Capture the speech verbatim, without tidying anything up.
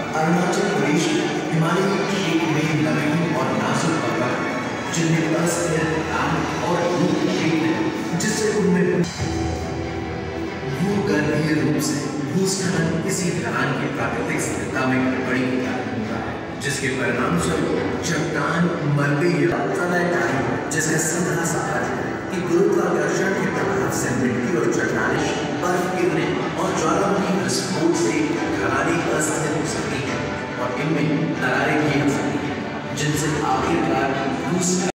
अरुणाचल प्रदेश में हिमालय की एक नई नवीन और नाजुक पर्वत है जिनमें अस्थिर ढलान और रूप भेद है, जिससे उनमें भूगर्भीय रूप से भूस्खलन किसी ढलान की प्राकृतिक स्थिरता में गड़बड़ी के कारण होता है, जिसके परिणाम स्वरूप चट्टान मलबे या प्रलयकारी जिसका सीधा सा अर्थ है कि गुरुत्वाकर्षण के प्रभाव से मिट्टी और चट्टानें बर्फ गिरने और ज्वालामुखी विस्फोट से ढलानें अस्थिर हो सकती हैं और इनमें दरारें भी आ सकती हैं, जिनसे आखिरकार भूस्खलन